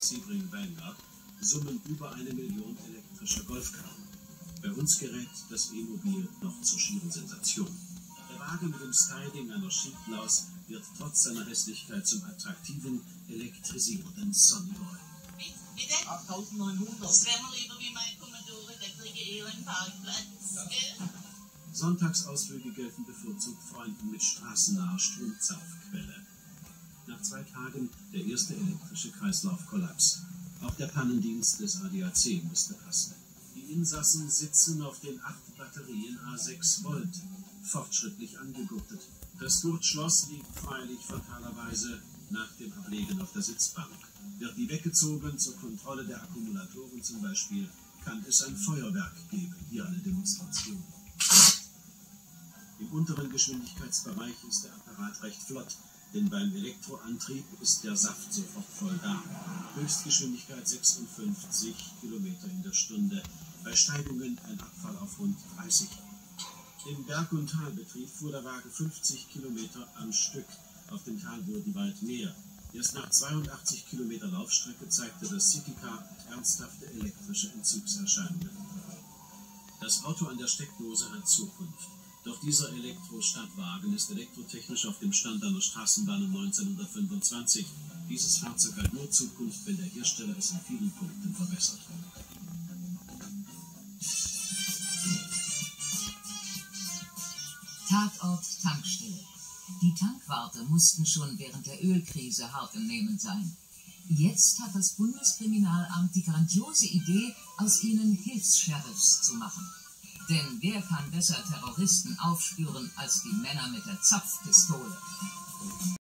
Sebring Vanguard summen über 1 Million elektrischer Golfkarren. Bei uns gerät das E-Mobil noch zur schieren Sensation. Der Wagen mit dem Styling einer Skiplaus wird trotz seiner Hässlichkeit zum attraktiven, elektrisierenden Sonnyboy. Bitte? 8.900. Das wäre mir lieber wie mein Commodore, der kriege eher einen Parkplatz, gell? Sonntagsausflüge gelten bevorzugt Freunden mit straßennaher Stromzapfquelle. Nach 2 Tagen der erste elektrische Kreislaufkollaps. Auch der Pannendienst des ADAC musste passen. Die Insassen sitzen auf den 8 Batterien A6 Volt, fortschrittlich angegurtet. Das Gurtschloss liegt freilich fatalerweise nach dem Ablegen auf der Sitzbank. Wird die weggezogen zur Kontrolle der Akkumulatoren zum Beispiel, kann es ein Feuerwerk geben. Hier eine Demonstration. Im unteren Geschwindigkeitsbereich ist der Apparat recht flott, denn beim Elektroantrieb ist der Saft sofort voll da. Höchstgeschwindigkeit 56 km in der Stunde, bei Steigungen ein Abfall auf rund 30. Im Berg- und Talbetrieb fuhr der Wagen 50 km am Stück, auf dem Talboden bald mehr. Erst nach 82 Kilometer Laufstrecke zeigte das City-Car ernsthafte elektrische Entzugserscheinungen. Das Auto an der Steckdose hat Zukunft. Doch dieser Elektro-Stadtwagen ist elektrotechnisch auf dem Stand einer Straßenbahn um 1925. Dieses Fahrzeug hat nur Zukunft, wenn der Hersteller es in vielen Punkten verbessert. Tatort Tankstelle. Die Tankwarte mussten schon während der Ölkrise hart im Nehmen sein. Jetzt hat das Bundeskriminalamt die grandiose Idee, aus ihnen Hilfs-Sheriffs zu machen. Denn wer kann besser Terroristen aufspüren als die Männer mit der Zapfpistole?